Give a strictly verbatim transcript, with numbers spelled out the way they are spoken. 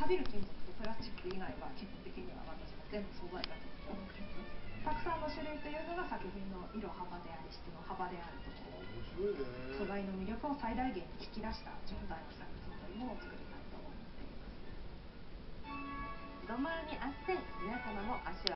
錆びる金属とプラスチック以外は基本的には私も全部素材だと思っています。たくさんの種類というのが作品の色幅であり質の幅であるところ、 面白いね。 素材の魅力を最大限に引き出した状態の作品というものを作りたいと思っています。 土間にあって皆様も足を